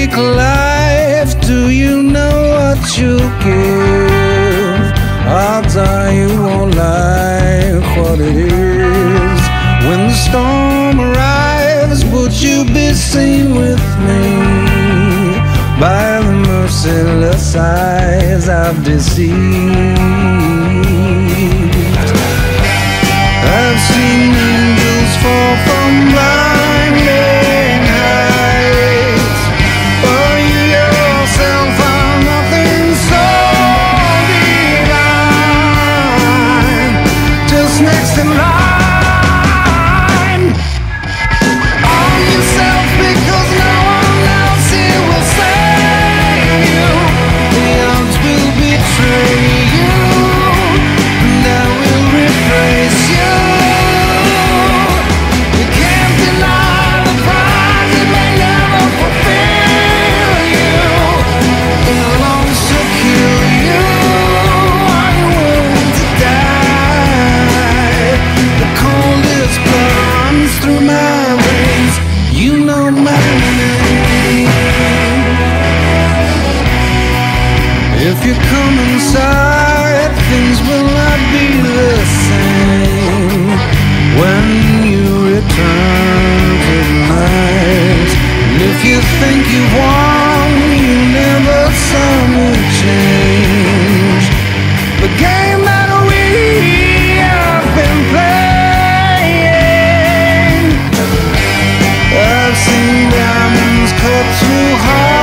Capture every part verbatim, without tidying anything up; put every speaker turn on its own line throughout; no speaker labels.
take life, do you know what you'll give? Odds are you won't like what it is. When the storm arrives, would you be seen with me? By the merciless eyes I've deceived. I've seen angels fall from blinding heights, but you yourself are nothing so divine. Just next in line, arm yourself because no one else here will save you. The odds will betray you, and I will replace you. If you come inside, things will not be the same when you return tonight. And if you think you've won, you never saw me change the game that we have been playing. I've seen diamonds cut too hard.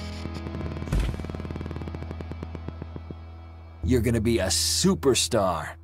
You're gonna be a superstar.